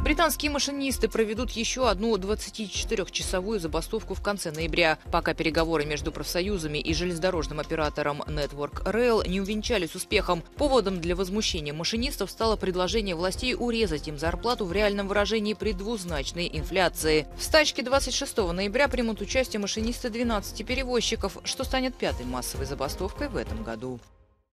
Британские машинисты проведут еще одну 24-часовую забастовку в конце ноября, пока переговоры между профсоюзами и железнодорожным оператором Network Rail не увенчались успехом. Поводом для возмущения машинистов стало предложение властей урезать им зарплату в реальном выражении при двузначной инфляции. В стачке 26 ноября примут участие машинисты 12 перевозчиков, что станет пятой массовой забастовкой в этом году.